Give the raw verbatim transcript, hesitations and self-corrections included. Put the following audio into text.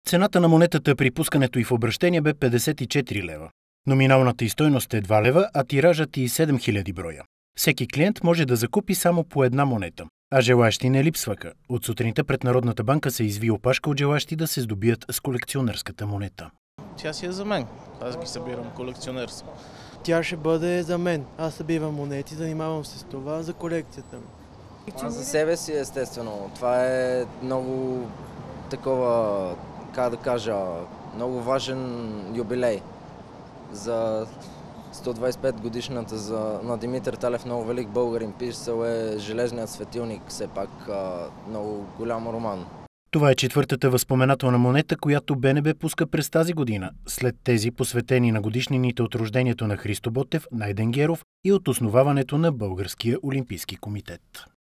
Цената на монетата при пускането й в обращение бе петдесет и четири лева. Номиналната й стойност е два лева, а тиражът и седем хиляди броя. Всеки клиент може да закупи само по една монета, а желащи не липсваха. От сутринта пред Народната банка се изви опашка от желащи да се здобият с колекционерската монета. Тя си е за мен. Аз ги събирам колекционерство. Тя ще бъде за мен. Аз събирам монети, занимавам се с това за колекцията ми. А за себе си, естествено. Това е много такова, как да кажа, много важен юбилей. За сто двадесет и пет годишната за, на Димитър Талев, много велик българин, писал е Железният светилник, все пак а, много голям роман. Това е четвъртата възпоменателна монета, която БНБ пуска през тази година, след тези посветени на годишнините от рождението на Христо Ботев, Найден Геров и от основаването на Българския олимпийски комитет.